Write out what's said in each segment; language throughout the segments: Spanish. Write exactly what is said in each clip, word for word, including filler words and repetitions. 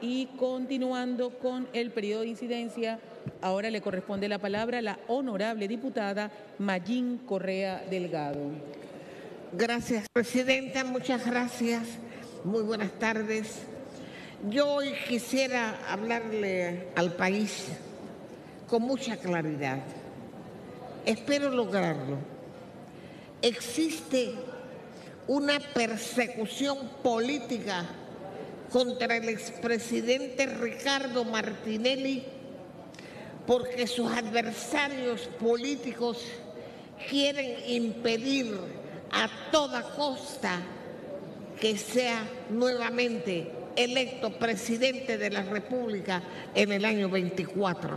Y continuando con el periodo de incidencia, ahora le corresponde la palabra a la honorable diputada Mayín Correa Delgado. Gracias, presidenta. Muchas gracias. Muy buenas tardes. Yo hoy quisiera hablarle al país con mucha claridad. Espero lograrlo. Existe una persecución política contra el expresidente Ricardo Martinelli porque sus adversarios políticos quieren impedir a toda costa que sea nuevamente electo presidente de la República en el año veinticuatro.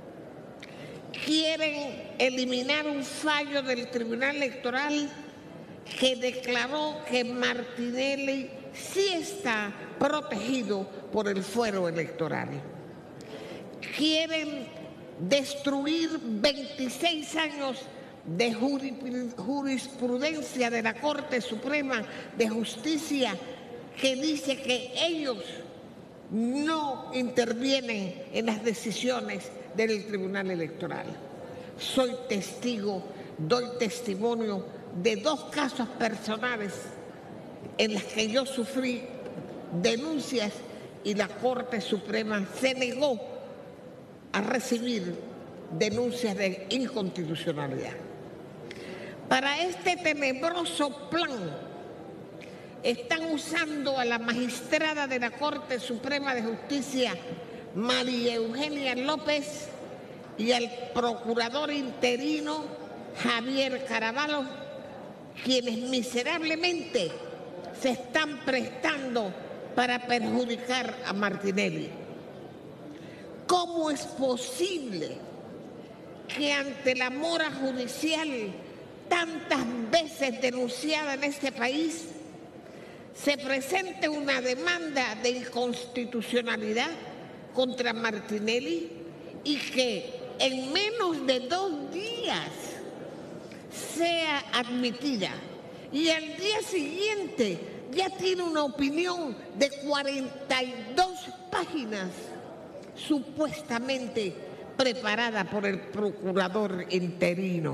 Quieren eliminar un fallo del Tribunal Electoral que declaró que Martinelli sí está protegido por el fuero electoral. Quieren destruir veintiséis años de jurisprudencia de la Corte Suprema de Justicia que dice que ellos no intervienen en las decisiones del Tribunal Electoral. Soy testigo, doy testimonio de dos casos personales en los que yo sufrí denuncias y la Corte Suprema se negó a recibir denuncias de inconstitucionalidad. Para este tenebroso plan están usando a la magistrada de la Corte Suprema de Justicia, María Eugenia López, y al procurador interino, Javier Caraballo, quienes miserablemente se están prestando para perjudicar a Martinelli. ¿Cómo es posible que ante la mora judicial tantas veces denunciada en este país se presente una demanda de inconstitucionalidad contra Martinelli y que en menos de dos días sea admitida y al día siguiente ya tiene una opinión de cuarenta y dos páginas supuestamente preparada por el procurador interino?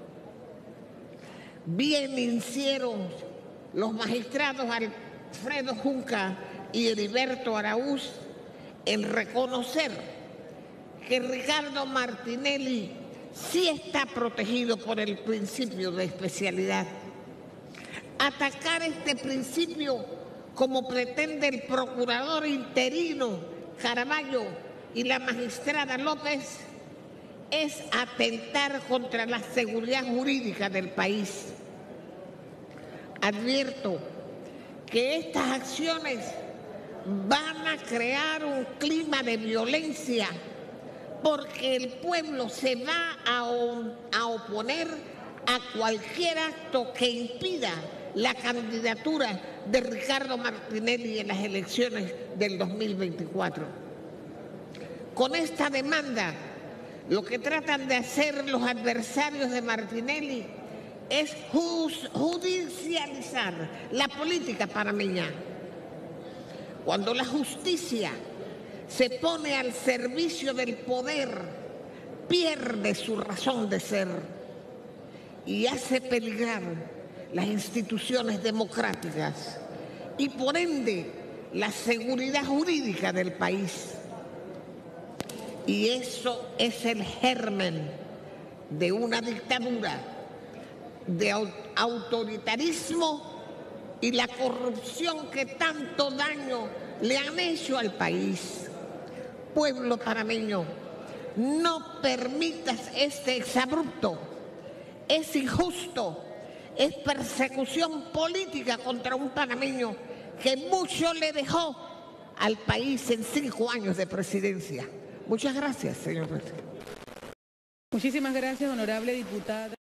Bien hicieron los magistrados Alfredo Junca y Heriberto Araúz en reconocer que Ricardo Martinelli sí está protegido por el principio de especialidad. Atacar este principio, como pretende el procurador interino Caraballo y la magistrada López, es atentar contra la seguridad jurídica del país. Advierto que estas acciones van a crear un clima de violencia porque el pueblo se va a, a oponer a cualquier acto que impida la candidatura de Ricardo Martinelli en las elecciones del dos mil veinticuatro. Con esta demanda, lo que tratan de hacer los adversarios de Martinelli es judicializar la política panameña. Cuando la justicia se pone al servicio del poder, pierde su razón de ser y hace peligrar las instituciones democráticas y por ende la seguridad jurídica del país. Y eso es el germen de una dictadura, de autoritarismo y la corrupción que tanto daño le han hecho al país. Pueblo panameño, no permitas este exabrupto. Es injusto, es persecución política contra un panameño que mucho le dejó al país en cinco años de presidencia. Muchas gracias, señor presidente. Muchísimas gracias, honorable diputada.